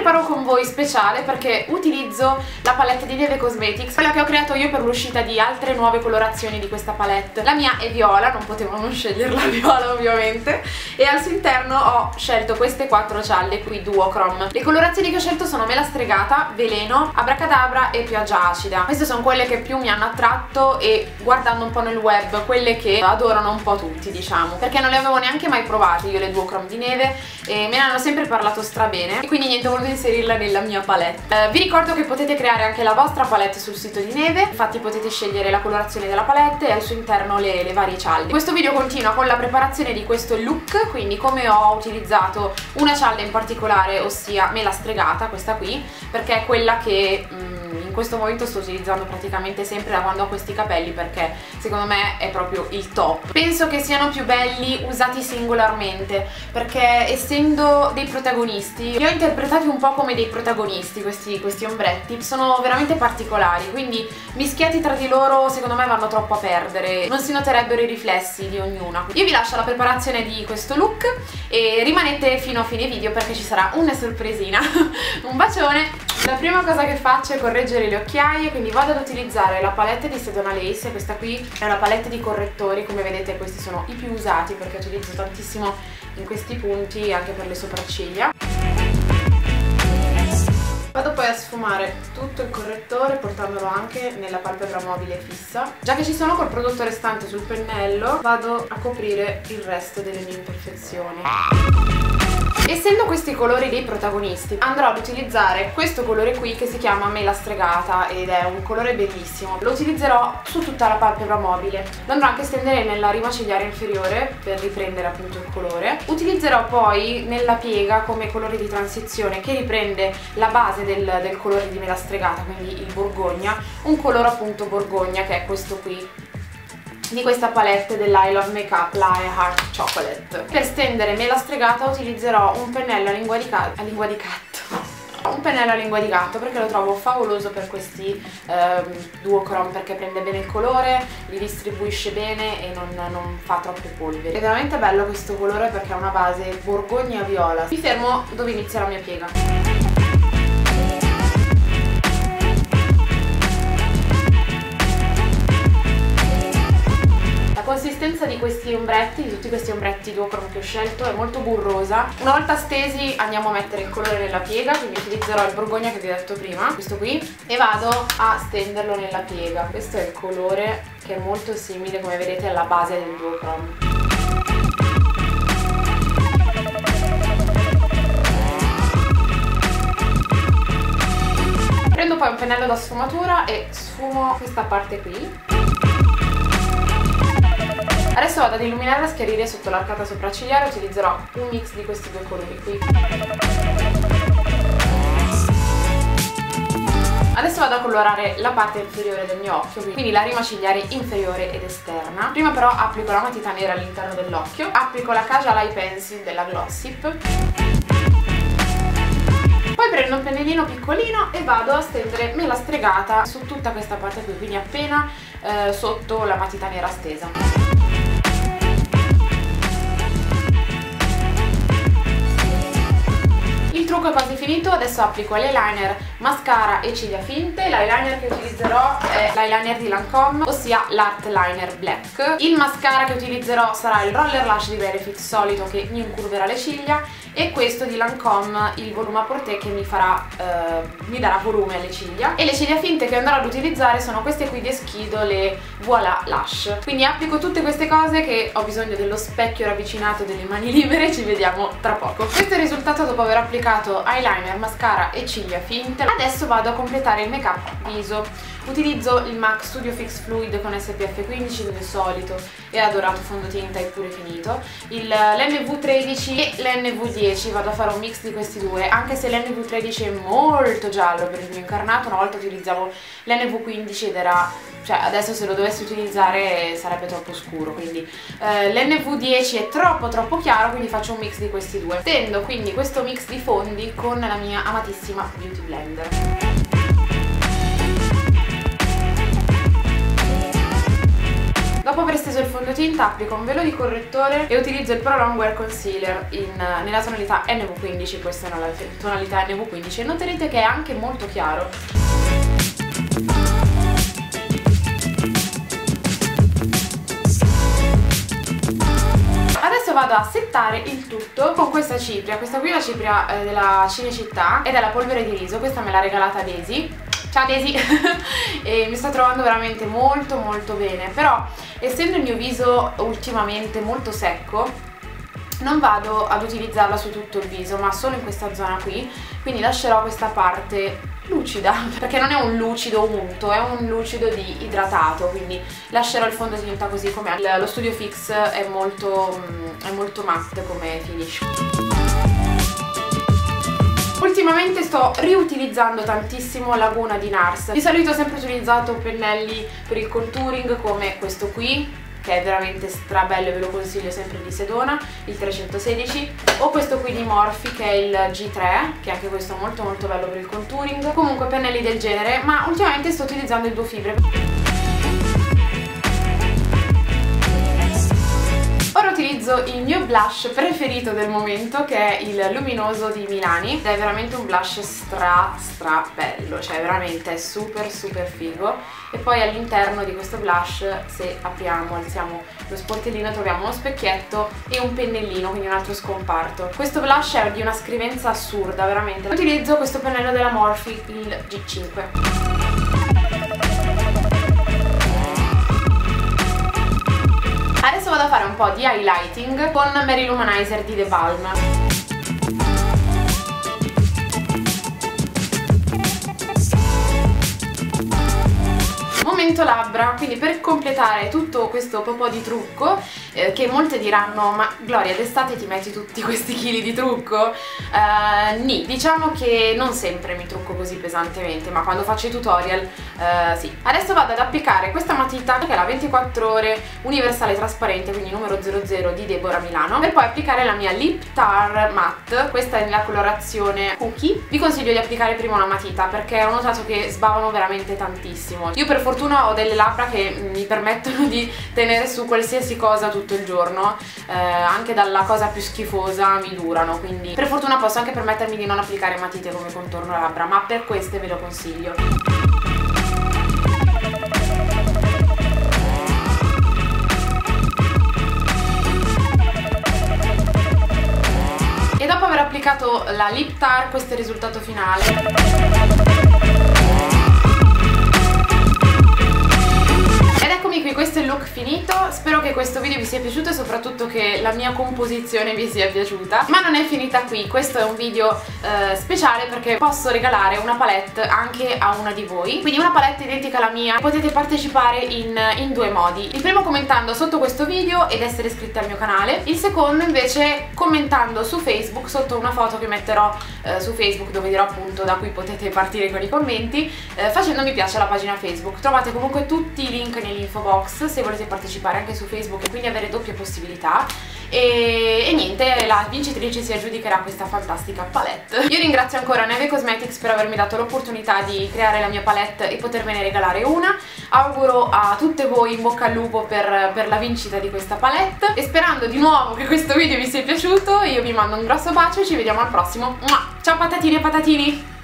preparo con voi speciale perché utilizzo la palette di Neve Cosmetics, quella che ho creato io per l'uscita di altre nuove colorazioni di questa palette. La mia è viola, non potevo non sceglierla viola ovviamente, e al suo interno ho scelto queste 4 gialle qui duochrome. Le colorazioni che ho scelto sono Mela Stregata, Veleno, Abracadabra e Pioggia Acida. Queste sono quelle che più mi hanno attratto e, guardando un po' nel web, quelle che adorano un po' tutti, diciamo, perché non le avevo neanche mai provate io le duochrome di Neve e me ne hanno sempre parlato strabene, e quindi niente, ho voluto inserirla nella mia palette. Vi ricordo che potete creare anche la vostra palette sul sito di Neve, infatti potete scegliere la colorazione della palette e al suo interno le varie cialde. Questo video continua con la preparazione di questo look, quindi come ho utilizzato una cialda in particolare, ossia Mela Stregata, questa qui, perché è quella che in questo momento sto utilizzando praticamente sempre da quando ho questi capelli, perché secondo me è proprio il top. Penso che siano più belli usati singolarmente, perché essendo dei protagonisti, li ho interpretati un po' come dei protagonisti questi ombretti, sono veramente particolari, quindi mischiati tra di loro secondo me vanno troppo a perdere, non si noterebbero i riflessi di ognuna. Io vi lascio la preparazione di questo look e rimanete fino a fine video perché ci sarà una sorpresina. Un bacione! La prima cosa che faccio è correggere le occhiaie, quindi vado ad utilizzare la palette di Sedona Lace. Questa qui è una palette di correttori, come vedete questi sono i più usati perché utilizzo tantissimo in questi punti anche per le sopracciglia. Vado poi a sfumare tutto il correttore portandolo anche nella palpebra mobile fissa. Già che ci sono col prodotto restante sul pennello, vado a coprire il resto delle mie imperfezioni. Essendo questi colori dei protagonisti, andrò ad utilizzare questo colore qui che si chiama Mela Stregata ed è un colore bellissimo. Lo utilizzerò su tutta la palpebra mobile. Lo andrò anche a stendere nella rima cigliare inferiore per riprendere appunto il colore. Utilizzerò poi nella piega come colore di transizione che riprende la base del colore di Mela Stregata, quindi il Borgogna, un colore appunto Borgogna che è questo qui, di questa palette dell'I Love Makeup, la Heart Chocolate. Per stendere Mela Stregata utilizzerò un pennello a lingua di gatto, un pennello a lingua di gatto perché lo trovo favoloso per questi duochrome, perché prende bene il colore, li distribuisce bene e non fa troppe polveri. È veramente bello questo colore perché ha una base Borgogna viola. Mi fermo dove inizia la mia piega. La consistenza di questi ombretti, di tutti questi ombretti duochrome che ho scelto, è molto burrosa. Una volta stesi andiamo a mettere il colore nella piega, quindi utilizzerò il Borgogna che vi ho detto prima, questo qui, e vado a stenderlo nella piega. Questo è il colore che è molto simile, come vedete, alla base del duochrome. Prendo poi un pennello da sfumatura e sfumo questa parte qui. Adesso vado ad illuminare e a schiarire sotto l'arcata sopraccigliare, utilizzerò un mix di questi due colori qui. Adesso vado a colorare la parte inferiore del mio occhio, quindi la rima cigliare inferiore ed esterna. Prima però applico la matita nera all'interno dell'occhio, applico la Kajal Eye Pencil della Glossip. Poi prendo un pennellino piccolino e vado a stendere Mela Stregata su tutta questa parte qui, quindi appena sotto la matita nera stesa. Il trucco è quasi finito, adesso applico l'eyeliner, mascara e ciglia finte. L'eyeliner che utilizzerò è l'eyeliner di Lancome, ossia l'Art Liner Black. Il mascara che utilizzerò sarà il Roller Lash di Benefit solito che mi incurverà le ciglia, e questo di Lancome, il Volume Apporté, che mi darà volume alle ciglia. E le ciglia finte che andrò ad utilizzare sono queste qui di Eschido, le Voila Lash. Quindi applico tutte queste cose che ho bisogno dello specchio ravvicinato, delle mani libere, ci vediamo tra poco. Questo è il risultato dopo aver applicato eyeliner, mascara e ciglia finte. Adesso vado a completare il make up viso. Utilizzo il MAC Studio Fix Fluid con SPF 15 come solito e adorato fondotinta e pure finito, l'NV13 e l'NV10. Vado a fare un mix di questi due, anche se l'NV13 è molto giallo per il mio incarnato. Una volta utilizzavo l'NV15 ed era, cioè adesso se lo dovessi utilizzare sarebbe troppo scuro, quindi l'NV10 è troppo chiaro, quindi faccio un mix di questi due. Tendo quindi questo mix di fondi con la mia amatissima Beauty Blender. Dopo aver steso il fondotinta applico un velo di correttore e utilizzo il Pro Longwear Concealer nella tonalità NV15, questa è la tonalità NV15 e noterete che è anche molto chiaro. Adesso vado a settare il tutto con questa cipria. Questa qui è la cipria della Cinecittà ed è la polvere di riso, questa me l'ha regalata Daisy. Ciao Daisy! E mi sto trovando veramente molto molto bene, però essendo il mio viso ultimamente molto secco non vado ad utilizzarla su tutto il viso ma solo in questa zona qui, quindi lascerò questa parte lucida, perché non è un lucido unto, è un lucido di idratato, quindi lascerò il fondotinta così com'è. Lo Studio Fix è molto matte come finish. Ultimamente sto riutilizzando tantissimo Laguna di NARS. Di solito ho sempre utilizzato pennelli per il contouring come questo qui, che è veramente strabello e ve lo consiglio, sempre di Sedona, il 316, o questo qui di Morphe che è il G3, che anche questo è molto molto bello per il contouring. Comunque pennelli del genere, ma ultimamente sto utilizzando il Duo Fibre. Ora utilizzo il mio blush preferito del momento, che è il Luminoso di Milani, ed è veramente un blush stra bello, cioè veramente è super figo. E poi all'interno di questo blush, se alziamo lo sportellino, troviamo uno specchietto e un pennellino, quindi un altro scomparto. Questo blush è di una scrivenza assurda, veramente. Utilizzo questo pennello della Morphe, il G5. Adesso vado a fare un po' di highlighting con Mary Luminizer di The Balm. Momento labbra, quindi per completare tutto questo po' di trucco, che molte diranno: ma Gloria, d'estate ti metti tutti questi chili di trucco? Nì, diciamo che non sempre mi trucco così pesantemente, ma quando faccio i tutorial sì. Adesso vado ad applicare questa matita, che è la 24 ore universale trasparente, quindi numero 00 di Deborah Milano, per poi applicare la mia Lip Tar Matte. Questa è nella colorazione Cookie. Vi consiglio di applicare prima una matita, perché ho notato che sbavano veramente tantissimo. Io per fortuna ho delle labbra che mi permettono di tenere su qualsiasi cosa tutto il giorno, anche dalla cosa più schifosa mi durano, quindi per fortuna posso anche permettermi di non applicare matite come contorno labbra, ma per queste ve lo consiglio. E dopo aver applicato la Lip Tar, questo è il risultato finale. Questo è il look finito, spero che questo video vi sia piaciuto e soprattutto che la mia composizione vi sia piaciuta. Ma non è finita qui, questo è un video speciale perché posso regalare una palette anche a una di voi, quindi una palette identica alla mia. Potete partecipare in due modi: il primo commentando sotto questo video ed essere iscritti al mio canale, il secondo invece commentando su Facebook sotto una foto che metterò su Facebook, dove dirò appunto da cui potete partire con i commenti, facendo mi piace alla pagina Facebook. Trovate comunque tutti i link nell'info box se volete partecipare anche su Facebook e quindi avere doppie possibilità. E niente, la vincitrice si aggiudicherà questa fantastica palette. Io ringrazio ancora Neve Cosmetics per avermi dato l'opportunità di creare la mia palette e potervene regalare una. Auguro a tutte voi in bocca al lupo per la vincita di questa palette, e sperando di nuovo che questo video vi sia piaciuto, io vi mando un grosso bacio e ci vediamo al prossimo. Ciao patatine e patatini!